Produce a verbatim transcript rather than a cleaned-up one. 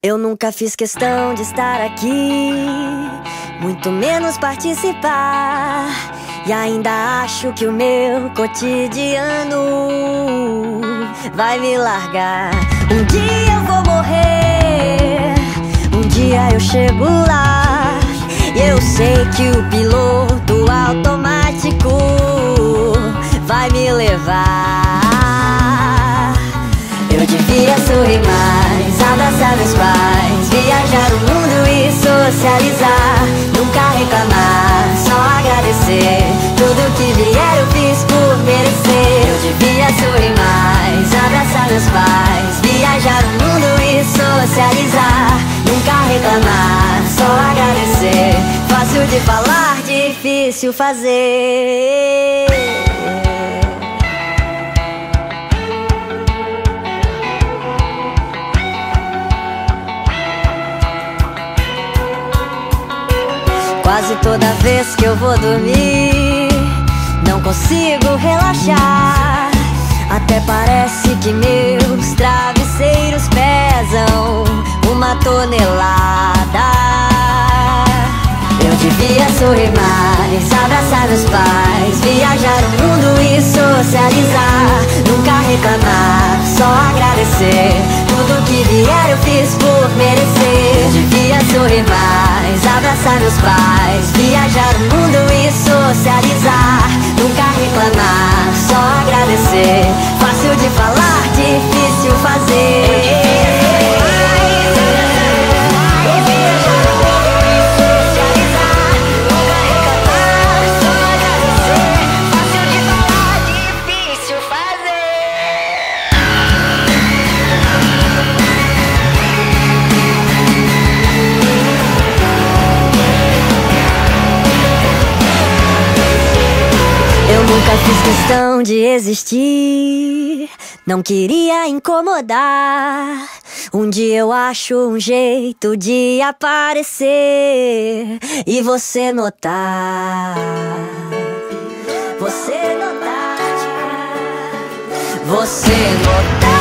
Eu nunca fiz questão de estar aqui, muito menos participar. E ainda acho que o meu cotidiano vai me largar. Um dia eu vou morrer, um dia eu chego lá. E eu sei que o piloto automático vai me levar. Eu devia sorrir mais, abraçar meus pais, viajar o mundo e socializar. Nunca reclamar, só agradecer. Tudo que vier eu fiz por merecer. Eu devia sorrir mais, abraçar meus pais, viajar o mundo e socializar. Nunca reclamar, só agradecer. Fácil de falar, difícil fazer. Quase toda vez que eu vou dormir, não consigo relaxar. Até parece que meus travesseiros pesam uma tonelada. Eu devia sorrir mais, abraçar meus pais, viajar o mundo e socializar. Nunca reclamar, só agradecer. Tudo que vier eu fiz por merecer. Eu devia sorrir mais, abraçar meus pais, viajar o mundo e socializar. Nunca reclamar, só agradecer. Fácil de falar, difícil fazer. Nunca fiz questão de existir, não queria incomodar. Um dia eu acho um jeito de aparecer e você notar. Você notar. Você notar.